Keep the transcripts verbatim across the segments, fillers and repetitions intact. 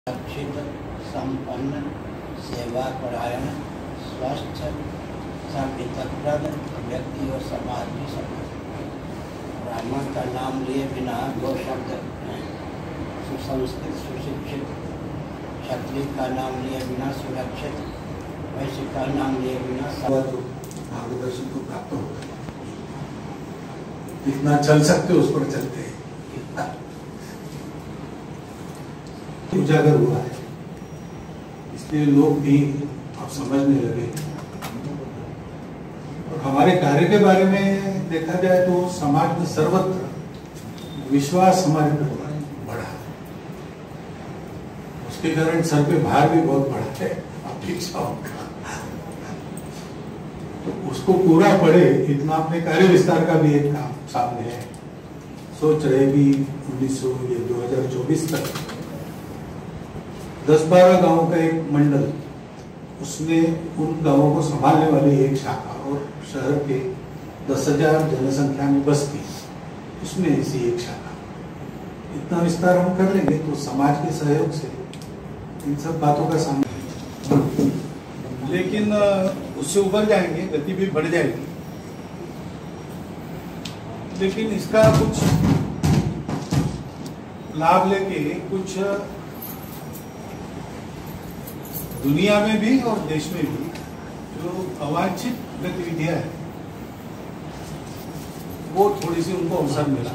शिक्षित, संपन्न, सेवापरायण, स्वस्थ, संवितप्रद व्यक्ति और समाज की समझ। ब्राह्मण का नाम लिए बिना दो शब्द हैं, सुसंस्कृत, सुशिक्षित। क्षत्रिय का नाम लिए बिना सुरक्षित, वैश्य का नाम लिए बिना मार्गदर्शन को प्राप्त होता है। जितना चल सकते उस पर चलते हैं। उजागर हुआ है, इसलिए लोग भी अब समझने लगे। और हमारे कार्य के बारे में देखा जाए तो समाज में सर्वत्र विश्वास हमारे पर बढ़ा, उसके कारण सर पे भार भी बहुत बढ़ा है अपेक्षाओं का। तो उसको पूरा पड़े इतना अपने कार्य विस्तार का भी एक काम सामने है। सोच रहे कि उन्नीस सौ ये दो हजार चौबीस तक दस बारह गांवों का एक मंडल, उसमें उन गांवों को संभालने वाली एक शाखा और शहर के दस हजार जनसंख्या में बस्ती, उसमें ऐसी एक शाखा। इतना विस्तार हम कर लेंगे तो समाज के सहयोग से इन सब बातों का सामना, लेकिन उससे उबर जाएंगे, गति भी बढ़ जाएगी। लेकिन इसका कुछ लाभ लेके कुछ दुनिया में भी और देश में भी जो अवांछित गतिविधियां हैं वो थोड़ी सी उनको अवसर मिला।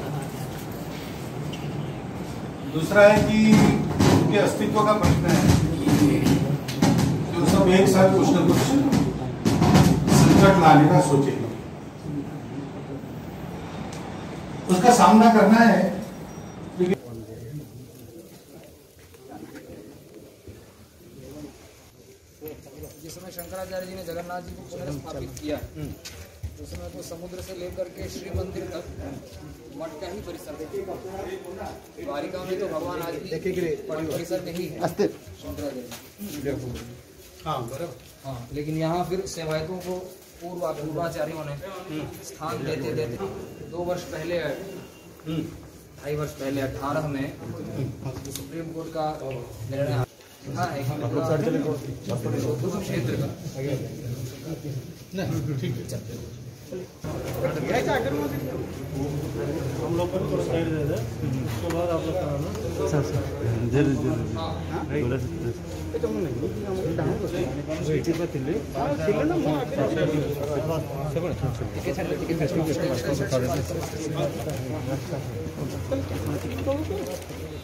दूसरा है कि उनके अस्तित्व का प्रश्न है, जो सब एक साथ कुछ न कुछ संकट लाने का सोचेंगे, उसका सामना करना है। जिस समय शंकराचार्य जी ने जगन्नाथ जी को पुनर्स्थापित किया, उस समय तो समुद्र से लेकर के श्री मंदिर तक मठ का ही परिसर था। द्वारिका में तो भगवान आज भी परिसर में ही है शंकराचार्य। हाँ बराबर। हाँ, लेकिन यहाँ फिर सेवायतों को पूर्व पूर्वाचार्यों ने स्थान देते देते दो वर्ष पहले, ढाई वर्ष पहले अठारह में सुप्रीम कोर्ट का निर्णय हाँ है क्षेत्र का ठीक है। हम लोग को साइड दे दे, उसके बाद आप लोग कराना सर सर जरूर जरूर बोला सकते तो नहीं वेट पे तिले तिले ना मैं ठीक है चल ठीक है फेस्टिवल के पास थोड़े से